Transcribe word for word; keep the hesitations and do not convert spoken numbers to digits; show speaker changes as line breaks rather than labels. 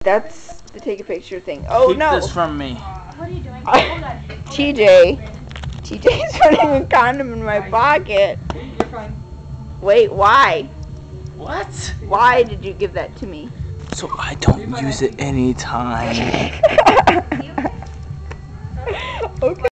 That's the take a picture thing. Oh
Keep
no!
this from me.
What are you doing? Hold on.
T J. T J's putting a condom in my pocket.
You're fine.
Wait, why?
What?
Why did you give that to me?
So I don't use it anytime.
Okay.